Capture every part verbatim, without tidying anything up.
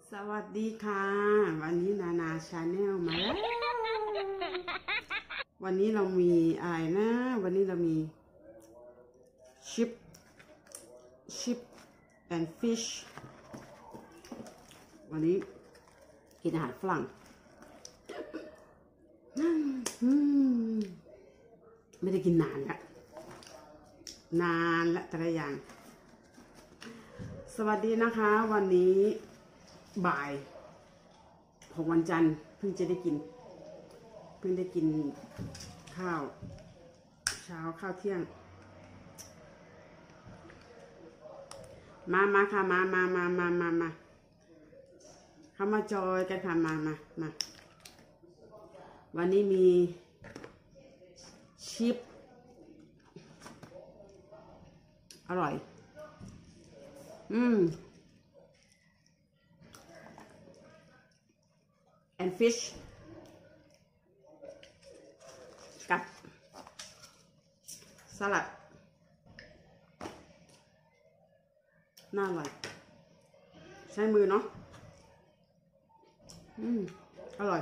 สวัสดีค่ะวันนี้นานาชาแนลมาแล้ววันนี้เรามีอะไรนะวันนี้เรามีชิปชิปแอนด์ฟิชวันนี้กินอาหารฝรั่งไม่ได้กินนานละนานละแต่ละอย่างสวัสดีนะคะวันนี้บ่ายของวันจันทร์เพิ่งจะได้กินเพิ่งได้กินข้าวเช้าข้าวเที่ยงมามาค่ะมามามามามามาเข้ามาจอยกันค่ะมามามาวันนี้มีชิปอร่อยอืมand fish กับสลัดน่าอร่อยใช้มือเนาะอืมอร่อย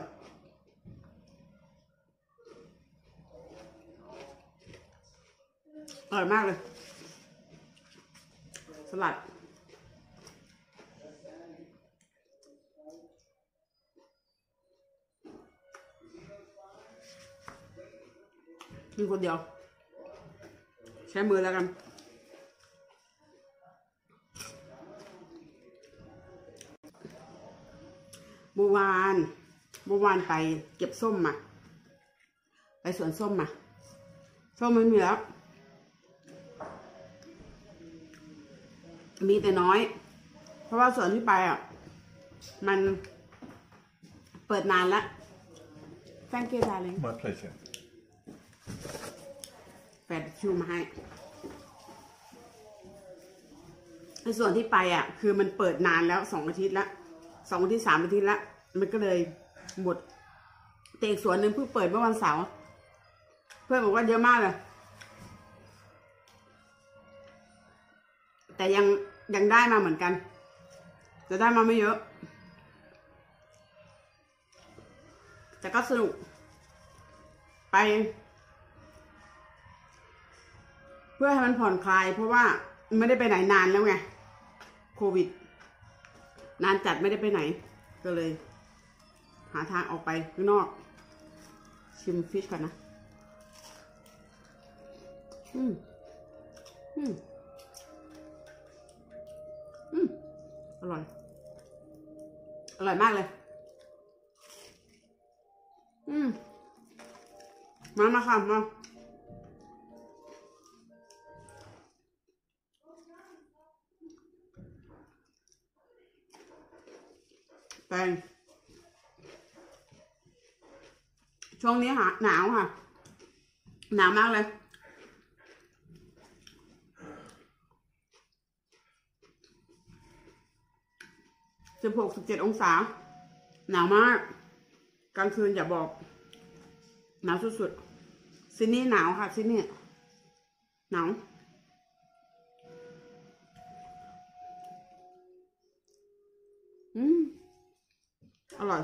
อร่อยมากเลยสลัดมีคนเดียวใช้มือแล้วกันเมื่อวานเมื่อวานไปเก็บส้มมาไปสวนส้มมาส้มไม่มีแล้วมีแต่น้อยเพราะว่าสวนที่ไปอ่ะมันเปิดนานแล้ว Thank you darling My pleasure แฟนชูมาให้ในส่วนที่ไปอ่ะคือมันเปิดนานแล้วสองอาทิตย์ละสองอาทิตย์สามอาทิตย์ละมันก็เลยหมดแต่อีกสวนหนึ่งเพิ่งเปิดเมื่อวันเสาร์เพื่อนบอกว่าเยอะมากเลยแต่ยังยังได้มาเหมือนกันจะได้มาไม่เยอะแต่ก็สนุกไปเพื่อให้มันผ่อนคลายเพราะว่าไม่ได้ไปไหนนานแล้วไงโควิดนานจัดไม่ได้ไปไหนก็เลยหาทางออกไปข้างนอกชิมฟิชก่อนนะอืมอืมอืมอร่อยอร่อยมากเลยอืมมามาค่ะมาแปงช่วงนี้หาหนาวค่ะหนาวมากเลยสิบหกสิบเจ็ดองศาหนาวมากกลางคืนอย่าบอกหนาวสุดๆซินี่หนาวค่ะซินี่หนาวอืมอร่อย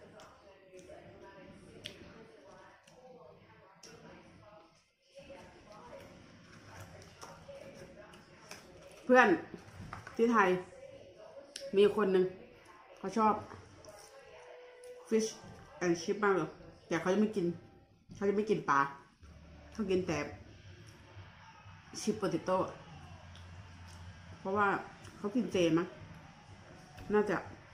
เพื่อนที่ไทยมีคนหนึ่งเขาชอบ fish and chip มากเลยแต่เขาจะไม่กินเขาจะไม่กินปลาเขากินแต่ชิปโปเตโต้เพราะว่าเขากินเจมั้งน่าจะ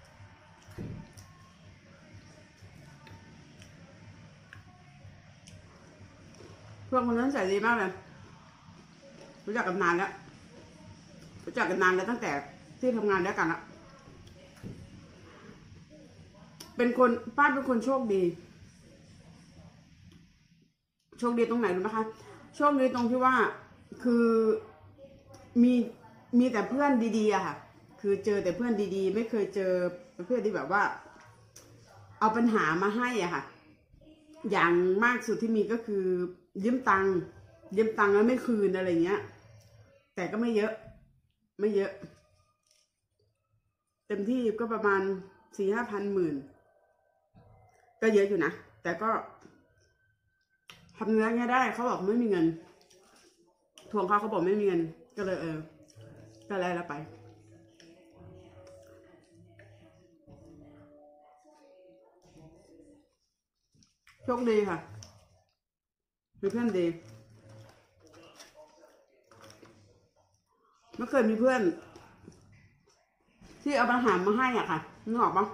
เพื่อนคนนั้นใส่ดีมากเลยรู้จักกันนานแล้วรู้จักกันนานแล้วตั้งแต่ที่ทำงานด้วยกันละเป็นคนป้าเป็นคนโชคดีโชคดีตรงไหนรู้ไหมคะโชคดีตรงที่ว่าคือมีมีแต่เพื่อนดีๆอะค่ะคือเจอแต่เพื่อนดีๆไม่เคยเจอเพื่อนที่แบบว่าเอาปัญหามาให้อะค่ะอย่างมากสุดที่มีก็คือยืมตังค์ยืมตังค์แล้วไม่คืนอะไรเงี้ยแต่ก็ไม่เยอะไม่เยอะเต็มที่ก็ประมาณสี่ห้าพันหมื่นก็เยอะอยู่นะแต่ก็ทำเนื้อแค่ได้เขาบอกไม่มีเงินทวงเขาเขาบอกไม่มีเงินก็เลยเออก็แล้วแล้วไปโชคดีค่ะมีเพื่อนดีไม่เคยมีเพื่อนที่เอาอาหารมาให้อ่ะค่ะนึกออกปะ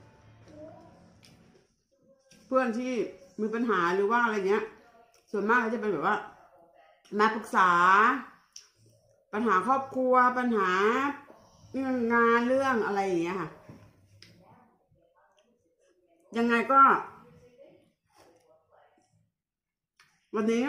เพื่อนที่มีปัญหาหรือว่าอะไรเงี้ยส่วนมากก็จะเป็นแบบว่ามาปรึกษาปัญหาครอบครัวปัญหาเรื่องงานเรื่องอะไรอย่างเงี้ยค่ะยังไงก็วันนี้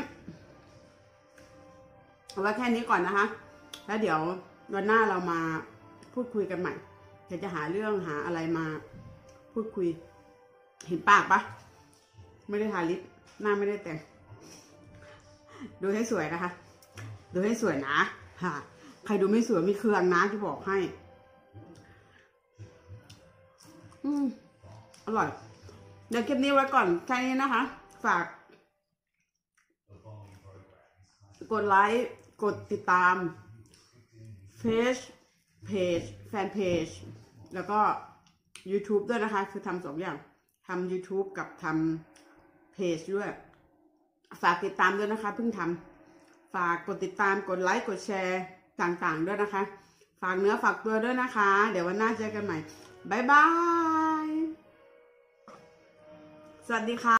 เอาไว้แค่นี้ก่อนนะคะแล้วเดี๋ยววันหน้าเรามาพูดคุยกันใหม่เดี๋ยวจะหาเรื่องหาอะไรมาพูดคุยเห็นปากปะไม่ได้ทาลิปหน้าไม่ได้แต่งดูให้สวยนะคะดูให้สวยนะค่ะใครดูไม่สวยมีเครื่องนะที่บอกให้อืมอร่อยเดี๋ยวคลิปนี้ไว้ก่อนแค่นี้นะคะฝากกดไลค์กดติดตามเพจเพจแฟนเพจแล้วก็ YouTube ด้วยนะคะคือทำสองอย่างทำ YouTube กับทำเพจด้วยฝากติดตามด้วยนะคะเพิ่งทำฝากกดติดตามกดไลค์กดแชร์ต่างๆด้วยนะคะฝากเนื้อฝากตัวด้วยนะคะเดี๋ยววันหน้าเจอกันใหม่บ๊ายบายสวัสดีค่ะ